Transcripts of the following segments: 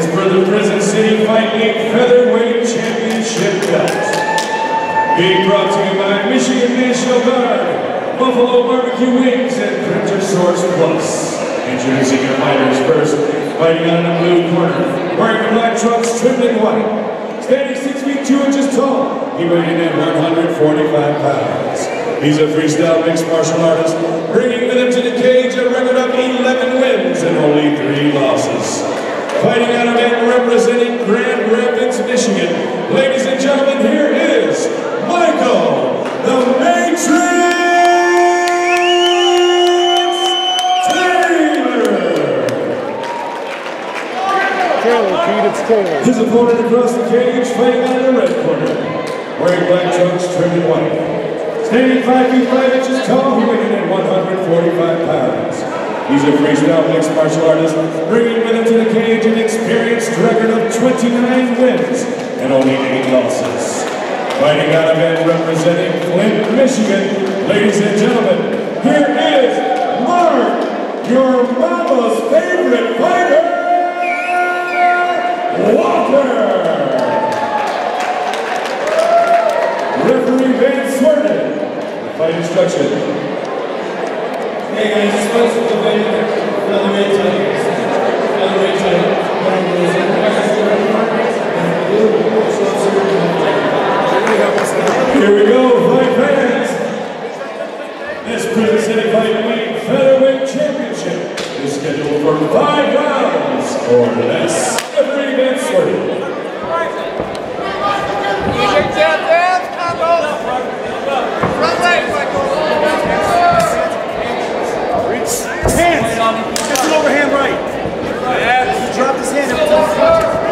for the Prison City Fight League Featherweight Championship belt. Being brought to you by Michigan National Guard, Buffalo Barbecue Wings, and Printer Source Plus. Introducing your fighters first, fighting out in the blue corner, wearing the black trunks trimmed in white. Standing 6 feet 2 inches tall, he weighed in at 145 pounds. He's a freestyle mixed martial artist, bringing with him to the cage a record of 11 wins and only 3 losses. Fighting out of and representing Grand Rapids, Michigan, ladies and gentlemen, here is Michael the Matrix Taylor, Pete, it's Taylor. His opponent across the cage, fighting out in the red corner, wearing black trunks trimmed in white. Standing 5 feet 5 inches tall, he weighed in at 145 pounds. He's a freestyle mixed martial artist, bringing with him to the cage an experienced record of 29 wins and only 8 losses. Fighting out of and representing Flint, Michigan, ladies and gentlemen, here is Mark, your mama's favorite fighter, Walker! Referee Van Swerden, fight instruction. Hey guys, just want to invite another weight title. Here we go, fight fans. This Prison City Fight League Featherweight Championship is scheduled for 5 rounds or less. Referee Van Swerden. Hands! Just an overhand right. Yeah. He dropped his hand every time he touched it.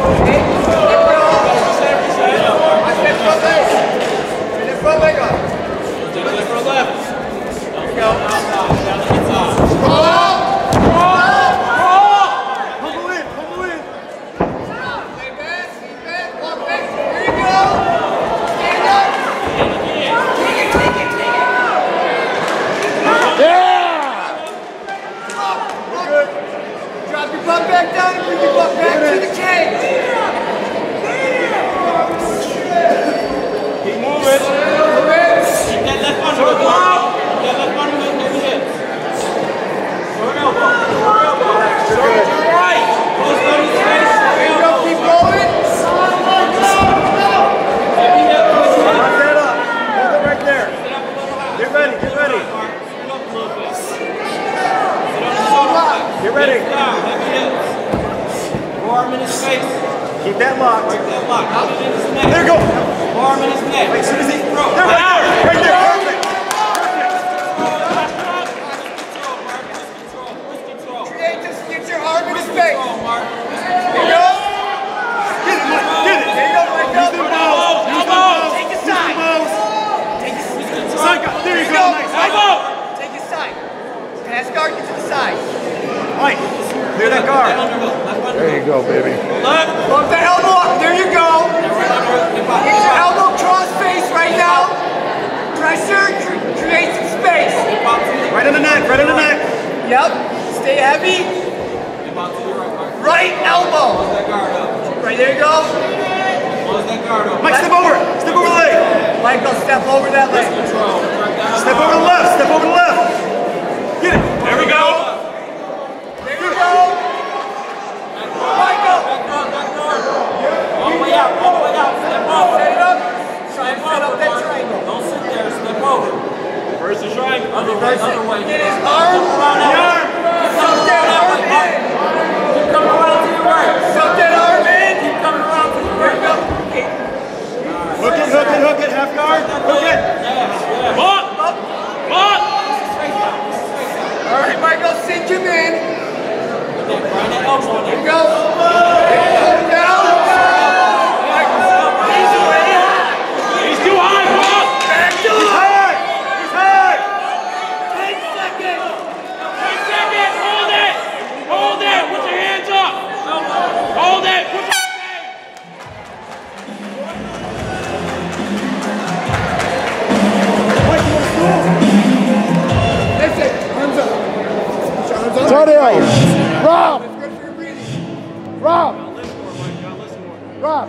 Back down and bring your butt back to the cage. Keep moving. Keep that left one with the that left one with the hips. Short elbow. Short elbow. Short to your right. Close down his face. There you go. Keep going. Heavy hip. Close hip. Lock that up. Hold it right there. Get ready. Get ready. Scoot up a little bit. Get ready. Heavy hips. Arm in his face. Keep that locked. Break that lock. Put it in his neck. There you go. Arm in his neck. As soon as he throw. There, right there. Right there. Perfect. Control. Create, just get your arm in his face. Control, Mark. There you go. Get it, Mike. Get it. There you go, Mike. Use the mouse. Use the mouse. Take his Use the side. mouse. Take his Side guard. There you go. Nice. Take his side. Pass guard, get to the side. Mike, clear that guard. There you go, baby. Left. Bump the elbow up. There you go. Get your elbow cross face right now. Pressure, create some space. Right on the neck. Right on the neck. Yep. Stay heavy. Right elbow. Close that guard up. Right, there you go. Close that guard up. Mike, step over. Step over the leg. Michael, step over that leg. Control. Step over the left. Step over the left. Get it. There we go. There you go. Michael. All the way out. All the way out. Step over. Set it up. Try and set up that triangle. Don't sit there. Step over. First the triangle. Other way. Get his arm. The arm. Suck that arm in. Keep coming around to your right. Suck that arm in. Keep coming around to your There you right. go. Hook it, hook it, hook it. Half guard. Hook it. Look. Look. All right, Michael, sink him in. Grind that elbow in There there. you go. Hold it down. Michael, he's away. He's too high. Look. Back to He's him. high. He's high. 10 seconds. 10 seconds. Hold it. Hold it. Put your hands up. Hold it. Put your Listen, arms up. Arms up. Tadeo. Rob. That's good for your breathing. Rob. Drop.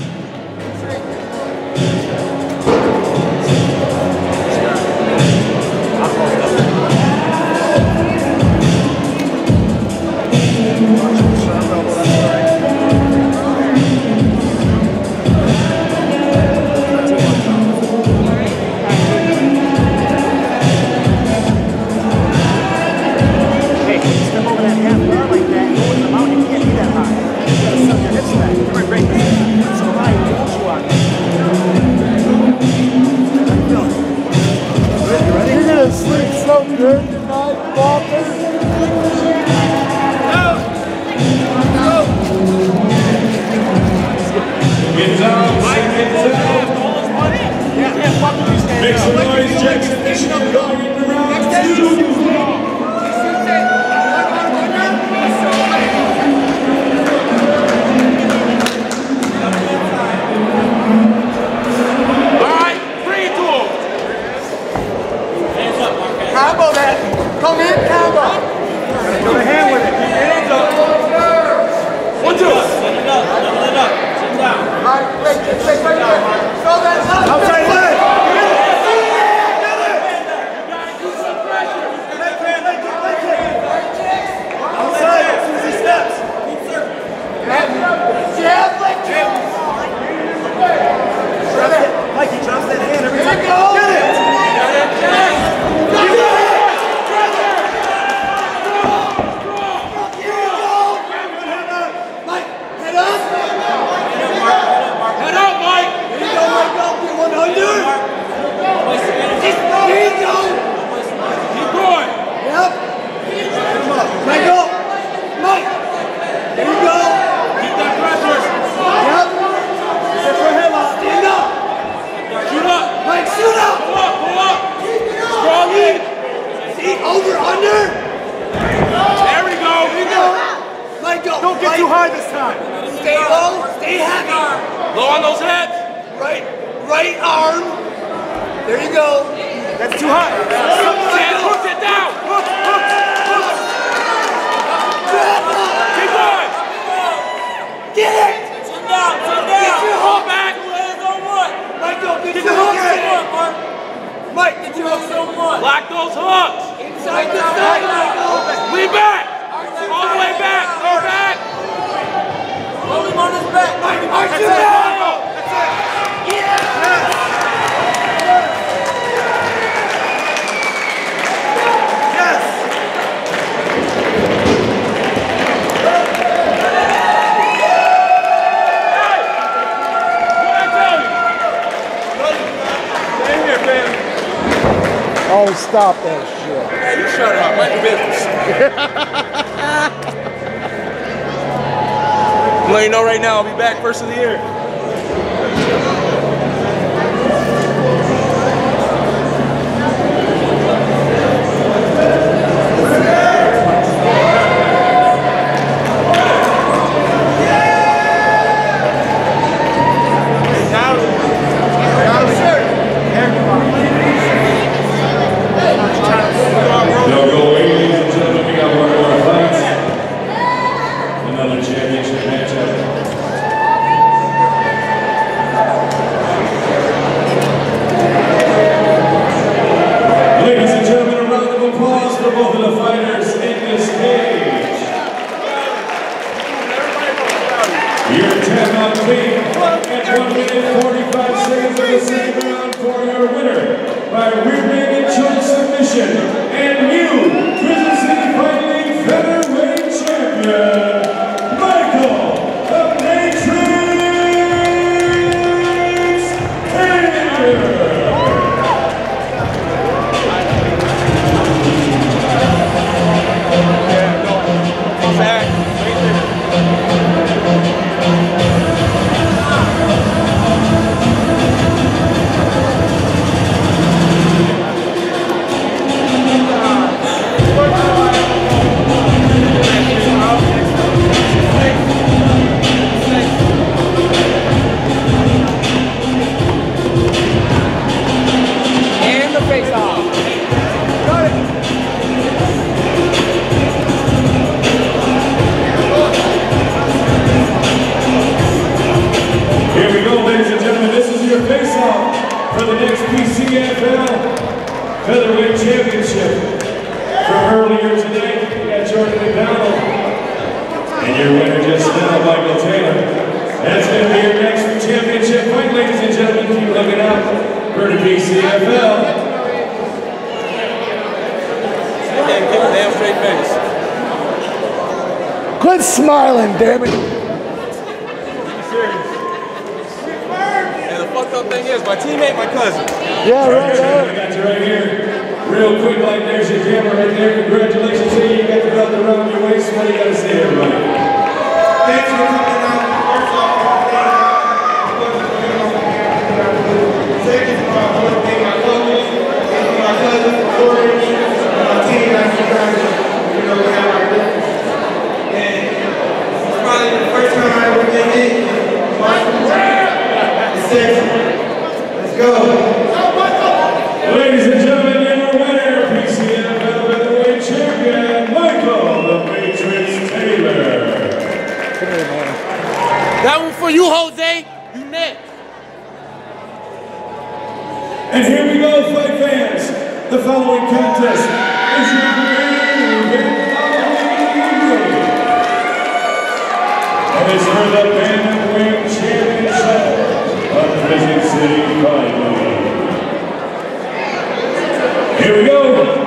Make some noise, Jackson Michigan going into round 2. Combo that. Come in, combo. Go to hand with it. Hands up. 1, 2. Let it up. Sit down. All right, wait, right there. Throw that up. Outside leg. Outside, as soon as he steps. Jab, leg kick. Mikey drops that hand every time. Here we go. Get it. Over, under. There we go. Let go. Don't get too high this time. Stay low, stay heavy. Low on those heads. Right arm. There you go. That's too high. Sam, hook it down. Hook. Keep going. Get it. Sit down. Get your hook Back. Hands on one. Michael, get Get your the hook hook in. Mike, get your hook in. Lock those hooks. Inside the side, Michael. Lean back. All the way back. Go back. Hold him on his back. Mike, arch your back. Oh, stop that shit. Hey, you shut up. Mind your business. I'm letting you know right now, I'll be back first of the year. And new Prison City Fighting League Featherweight Champion, Michael the Matrix Taylor. Championship. From earlier tonight, we got Jordan McDonald. And your winner just now, Michael Taylor. That's going to be your next championship fight, ladies and gentlemen. Keep looking out for the PCFL. Again, keep a damn straight face. Quit smiling, damn it. And the fucked up thing is, my teammate, my cousin. Yeah, right. I got you right here. Real quick, like there's your camera right there. Congratulations to you. You got the belt around your waist. What do you got to say, everybody? Thanks for coming out. First off, second, I want to thank my coaches, my cousin, Corey, my team. That's the guys, we have our difference. And it's probably the first time I ever been in. It's sexy. Let's go. Ladies and gentlemen, your winner, PCFL Featherweight Champion, Michael the Matrix Taylor. That one for you, Jose. You next. And here we go, fight fans. The following contest is your main event of the evening. And it's for the Bantamweight Championship of Vision City Fight League. Here we go.